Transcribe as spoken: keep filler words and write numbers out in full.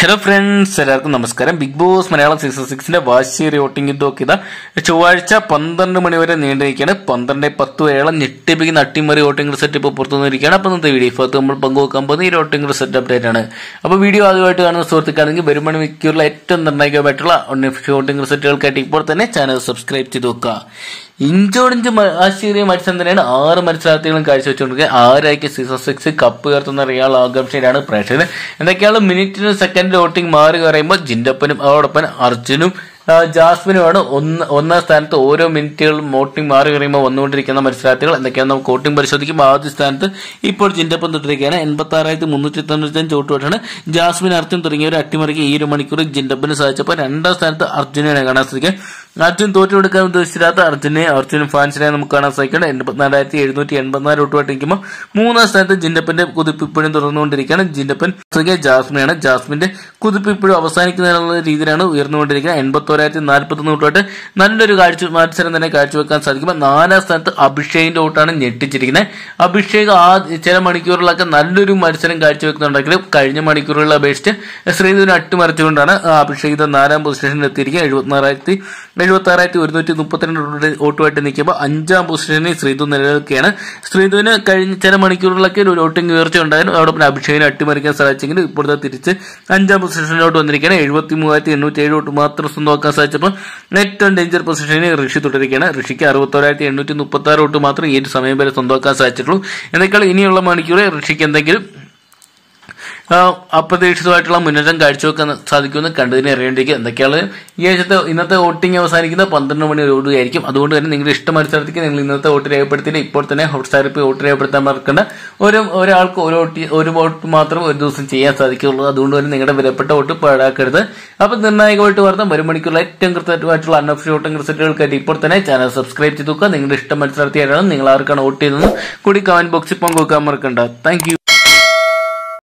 Hello friends, എല്ലാവർക്കും നമസ്കാരം. Big boss Malayalam season സിക്സിന്റെ വാശിയേറിയ വോട്ടിംഗ് ഇതൊക്കെ ഇതാ ചൊവ്വാഴ്ച പന്ത്രണ്ട് മണി വരെ നീണ്ടിരിക്കുകയാണ്. പന്ത്രണ്ട് പത്ത് ഏഴ് ഞെട്ടിപ്പിക്കുന്ന അട്ടിമറി വോട്ടിംഗ് റിസൾട്ട് ഇപ്പോൾ പുറത്തു വന്നിരിക്കുകയാണ്. അപ്പോൾ ഇന്നത്തെ വീഡിയോ ഇപ്പോൾ നമ്മൾ പങ്കുവെക്കാൻ പോകുന്നത് ഈ വോട്ടിംഗ് റിസൾട്ട് അപ്ഡേറ്റ് ആണ്. അപ്പോൾ വീഡിയോ ആദ്യമായിട്ട് കാണുന്ന സുഹൃത്തുക്കാണെങ്കിൽ വരുമാനം മിക്കുള്ള ഏറ്റവും നിർണായകമായിട്ടുള്ള വോട്ടിംഗ് റിസൾട്ടുകൾക്കായിട്ട് ഇപ്പോൾ തന്നെ ചാനൽ സബ്സ്ക്രൈബ് ചെയ്ത് വെക്കുക. ഇഞ്ചോടിഞ്ച് വാശിയേറിയ മത്സരം തന്നെയാണ് ആറ് മത്സരാർത്ഥികളും കാഴ്ചവെച്ചുകൊണ്ടിരിക്കുക. ആരായിരിക്കും സീസൺ സിക്സ് കപ്പ് ഉയർത്തുന്ന റിയാൾ ആകാംക്ഷയിലാണ് പ്രേക്ഷകർ. എന്തൊക്കെയാണ് മിനിറ്റിനും സെക്കൻഡ് വോട്ടിംഗ് മാറി പറയുമ്പോൾ ജിൻഡപ്പനും അതോടൊപ്പം അർജുനും ജാസ്മിനുമാണ് ഒന്ന് ഒന്നാം സ്ഥാനത്ത്. ഓരോ മിനിറ്റുകളും വോട്ടിംഗ് മാറി കഴിയുമ്പോൾ വന്നുകൊണ്ടിരിക്കുന്ന മത്സരാർത്ഥികൾ എന്തൊക്കെയാണ് നമുക്ക് വോട്ടിംഗ് പരിശോധിക്കുമ്പോൾ ആദ്യ സ്ഥാനത്ത് ഇപ്പോൾ ജിൻഡപ്പൻ തൊട്ടിരിക്കുകയാണ്. എൺപത്തി ആറായിരത്തി മുന്നൂറ്റി തൊണ്ണൂറ്റി അഞ്ച് വോട്ടുമായിട്ടാണ് ജാസ്മിൻ, അർജുൻ തുടങ്ങിയവർ അട്ടിമറിക്ക് ഈ ഒരു മണിക്കൂർ ജിൻഡപ്പന് സാധിച്ചപ്പോൾ രണ്ടാം സ്ഥാനത്ത് അർജുനെയാണ് കാണാൻ സാധിക്കുക. അർജുൻ തോറ്റുകൊടുക്കാൻ ഉദ്ദേശിച്ചില്ലാത്ത അർജുനെ അർജുനും ഫാൻസിനെ നമുക്ക് കാണാൻ സാധിക്കണം. എൺപത്തിനാലായിരത്തി എഴുന്നൂറ്റി എൺപത്തിനാല് വോട്ടുമായിട്ട് നിൽക്കുമ്പോൾ മൂന്നാം സ്ഥാനത്ത് ജിൻഡപ്പന്റെ കുതിപ്പ് ഇപ്പോഴും തുടർന്നുകൊണ്ടിരിക്കുകയാണ്. ജിൻഡപ്പൻ ജാസ്മിനാണ്. ജാസ്മിന്റെ കുതിപ്പ് ഇപ്പോഴും അവസാനിക്കുന്ന രീതിയിലാണ് ഉയർന്നുകൊണ്ടിരിക്കുന്നത്. എൺപത്തോരായിരത്തി നാൽപ്പത്തി ഒന്ന് വോട്ടുമായിട്ട് നല്ലൊരു കാഴ്ച മത്സരം തന്നെ കാഴ്ചവെക്കാൻ സാധിക്കുമ്പോൾ നാലാം സ്ഥാനത്ത് അഭിഷേകിന്റെ വോട്ടാണ് ഞെട്ടിച്ചിരിക്കുന്നത്. അഭിഷേക് ആ ചില മണിക്കൂറുകളൊക്കെ നല്ലൊരു മത്സരം കാഴ്ചവെക്കുന്നുണ്ടെങ്കിലും കഴിഞ്ഞ മണിക്കൂറുകളെ അപേക്ഷിച്ച് ശ്രീധുവിനെ അട്ടിമറിച്ചുകൊണ്ടാണ് അഭിഷേക് നാലാം പൊസിഷനിൽ എത്തിയിരിക്കുക. എഴുപത്തിനാറായിരത്തി എഴുപത്തി ആറായിരത്തി ഒരുന്നൂറ്റി മുപ്പത്തിരണ്ട് വോട്ടുമായിട്ട് നിൽക്കുമ്പോൾ അഞ്ചാം പൊസിഷനിൽ ശ്രീധു നിലനിൽക്കുകയാണ്. ശ്രീധുവിന് കഴിഞ്ഞ ചില മണിക്കൂറുകളൊക്കെ ഒരു വോട്ടിംഗ് ഉയർച്ച ഉണ്ടായിരുന്നു. അതോടൊപ്പം അഭിഷേകിനെ അട്ടിമറിക്കാൻ സാധിച്ചെങ്കിലും ഇപ്പോഴത്തെ തിരിച്ച് അഞ്ചാം പൊസിഷനിലോട്ട് വന്നിരിക്കുകയാണ്. എഴുപത്തി മൂവായിരത്തി എണ്ണൂറ്റി ഏഴ് വോട്ട് മാത്രം സ്വന്തമാക്കാൻ സാധിച്ചപ്പോൾ ഏറ്റവും ഡേഞ്ചർ പൊസിഷനിൽ ഋഷി തുടരുകയാണ്. ഋഷിക്ക് അറുപത്തോരായിരത്തി എണ്ണൂറ്റി മുപ്പത്തി ആറ് വോട്ട് മാത്രം ഈ ഒരു സമയം വരെ സ്വന്തമാക്കാൻ സാധിച്ചിട്ടുള്ളൂ. എന്നേക്കാൾ ഇനിയുള്ള മണിക്കൂർ ഋഷിക്ക് എന്തെങ്കിലും അപ്രതീക്ഷിതമായിട്ടുള്ള മുന്നേറ്റം കാഴ്ചവെക്കാൻ സാധിക്കുമെന്ന് കണ്ടതിനെ അറിയേണ്ടിരിക്കും. എന്തൊക്കെയാണ് ഈ ആഴ്ചത്തെ ഇന്നത്തെ വോട്ടിംഗ് അവസാനിക്കുന്നത് പന്ത്രണ്ട് മണി ഓടുകയായിരിക്കും. അതുകൊണ്ട് തന്നെ നിങ്ങളുടെ ഇഷ്ട മത്സരത്തിക്ക് നിങ്ങൾ ഇന്നത്തെ വോട്ട് രേഖപ്പെടുത്തിയിട്ട് ഇപ്പോൾ തന്നെ ഹോട്ട്സ്റ്റാറിൽ പോയി വോട്ട് രേഖപ്പെടുത്താൻ മറക്കേണ്ട. ഒരു ഒരാൾക്ക് ഒരു വോട്ട് ഒരു വോട്ട് മാത്രം ഒരു ദിവസം ചെയ്യാൻ സാധിക്കുള്ളൂ. അതുകൊണ്ട് തന്നെ നിങ്ങളുടെ വിലപ്പെട്ട വോട്ട് പാഴാക്കരുത്. അപ്പൊ നിർണായകമായിട്ട് വാർത്ത ഒരു മണിക്കൂറിൽ ഏറ്റവും കൃത്യമായിട്ടുള്ള അൺഒഫീഷ്യൽ വോട്ടിംഗ് റിസൾട്ടുകൾക്കായിട്ട് ഇപ്പോൾ തന്നെ ചാനൽ സബ്സ്ക്രൈബ് ചെയ്ത് നോക്കുക. നിങ്ങളുടെ ഇഷ്ട മത്സരാർത്ഥിയാരാണ്, നിങ്ങൾ ആർക്കാണ് വോട്ട് ചെയ്തതെന്ന് കൂടി കമന്റ് ബോക്സിൽ പങ്കുവെക്കാൻ മറക്കണ്ട. Thank U.